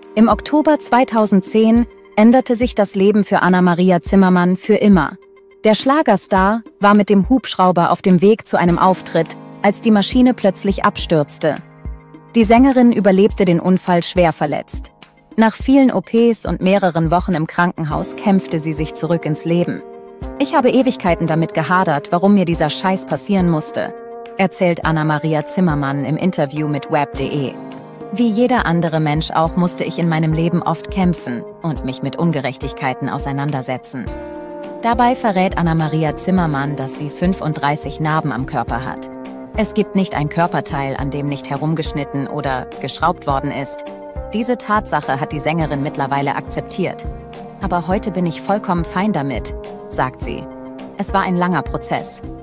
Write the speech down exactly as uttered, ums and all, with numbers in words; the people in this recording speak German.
Im Oktober zweitausendzehn änderte sich das Leben für Anna-Maria Zimmermann für immer. Der Schlagerstar war mit dem Hubschrauber auf dem Weg zu einem Auftritt, als die Maschine plötzlich abstürzte. Die Sängerin überlebte den Unfall schwer verletzt. Nach vielen O Ps und mehreren Wochen im Krankenhaus kämpfte sie sich zurück ins Leben. Ich habe Ewigkeiten damit gehadert, warum mir dieser Scheiß passieren musste, erzählt Anna-Maria Zimmermann im Interview mit web punkt de. Wie jeder andere Mensch auch musste ich in meinem Leben oft kämpfen und mich mit Ungerechtigkeiten auseinandersetzen. Dabei verrät Anna-Maria Zimmermann, dass sie fünfunddreißig Narben am Körper hat. Es gibt nicht ein Körperteil, an dem nicht herumgeschnitten oder geschraubt worden ist. Diese Tatsache hat die Sängerin mittlerweile akzeptiert. Aber heute bin ich vollkommen fein damit, sagt sie. Es war ein langer Prozess.